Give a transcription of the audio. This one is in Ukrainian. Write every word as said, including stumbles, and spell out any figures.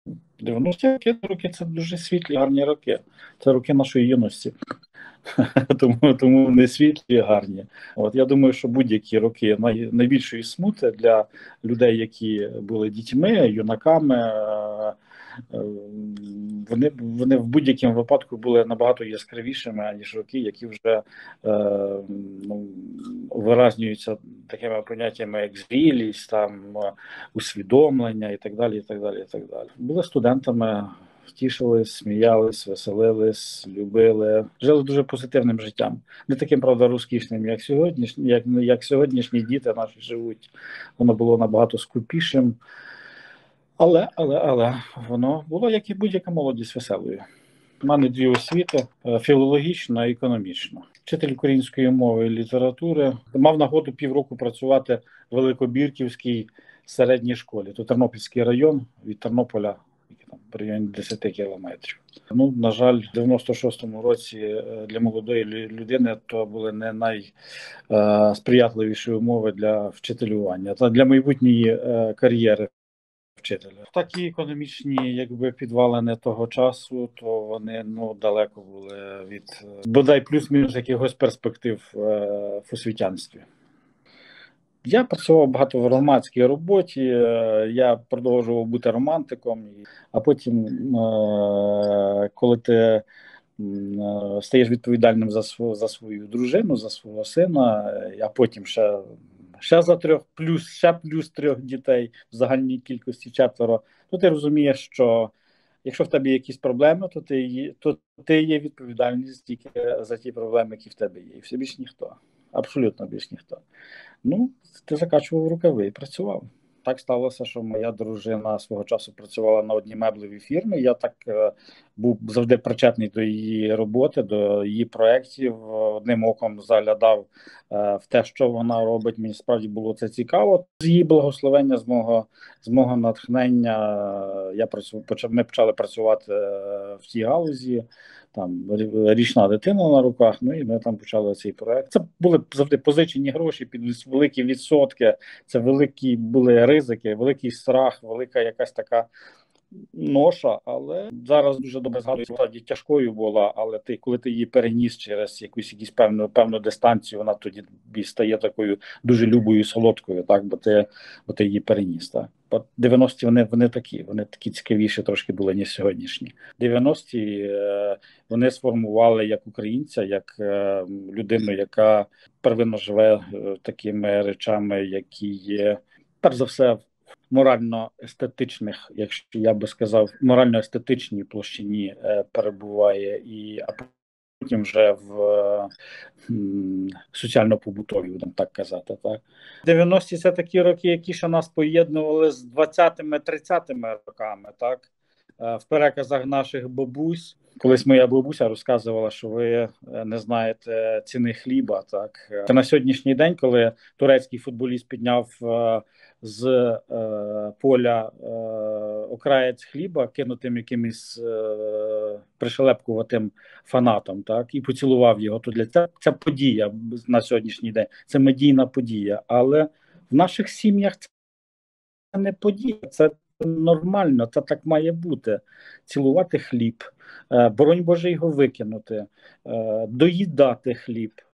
дев'яності роки, роки це дуже світлі, гарні роки. Це роки нашої юності. Тому тому вони світлі, гарні. От я думаю, що будь-які роки най, найбільшої смути для людей, які були дітьми, юнаками, е, е, вони вони в будь-якому випадку були набагато яскравішими, ніж роки, які вже е, ну, виразнюються такими поняттями, як зрілість, там усвідомлення і так далі. І так далі, і так далі. Були студентами. Тішились, сміялись, веселились, любили, жили дуже позитивним життям. Не таким, правда, розкішним, як сьогоднішні, як, як сьогоднішні діти наші живуть. Воно було набагато скупішим. Але, але, але воно було, як і будь-яка молодість, веселою. У мене дві освіти: філологічна і економічна. Вчитель української мови і літератури. Мав нагоду півроку працювати в Великобірківській середній школі. Це Тернопільський район від Тернополя. В районі десять кілометрів. Ну, на жаль, в дев'яносто шостому році для молодої людини то були не найсприятливіші умови для вчителювання та для майбутньої кар'єри вчителя. Такі економічні, якби підвалини того часу, то вони ну далеко були від бодай плюс-мінус якихось перспектив в освітянстві. Я працював багато в громадській роботі, я продовжував бути романтиком, а потім, коли ти стаєш відповідальним за свою, за свою дружину, за свого сина, а потім ще, ще за трьох, плюс, ще плюс трьох дітей в загальній кількості четверо, то ти розумієш, що якщо в тебе є якісь проблеми, то ти є, то ти є відповідальність тільки за ті проблеми, які в тебе є. І все більш ніхто. Абсолютно більш ніхто. Ну, ти закачував рукави і працював. Так сталося, що моя дружина свого часу працювала на одній меблевій фірмі. Я так е, був завжди причетний до її роботи, до її проєктів. Одним оком заглядав е, в те, що вона робить. Мені справді було це цікаво. З її благословення, з мого, з мого натхнення, я працю, почав, ми почали працювати в тій галузі. Там річна дитина на руках, ну і ми там почали цей проект. Це були завжди позичені гроші під великі відсотки, це великі були ризики, великий страх, велика якась така ноша, але зараз дуже добре згадую, вона тяжкою була, але ти, коли ти її переніс через якусь якусь певну певну дистанцію, вона тоді стає такою дуже любою, солодкою, так, бо ти, бо ти її переніс. Так. дев'яності вони, вони такі, вони такі цікавіші трошки були, ніж сьогоднішні. дев'яності е, вони сформували як українця, як е, людину, яка первинно живе е, такими речами, які є, перш за все, морально-естетичних, якщо я би сказав, морально-естетичній площині е, перебуває, і а потім вже в е, соціально-побутовій, будемо так казати. Так. дев'яності це такі роки, які ще нас поєднували з двадцятими тридцятими роками, так. В переказах наших бабусь. Колись моя бабуся розказувала, що ви не знаєте ціни хліба. Так на сьогоднішній день, коли турецький футболіст підняв е, з е, поля е, окраєць хліба, кинутим якимось е, пришелепкуватим фанатом, так і поцілував його. То для ця, ця подія на сьогоднішній день це медійна подія. Але в наших сім'ях це не подія. Це нормально, це так має бути. Цілувати хліб, боронь Боже його викинути, доїдати хліб.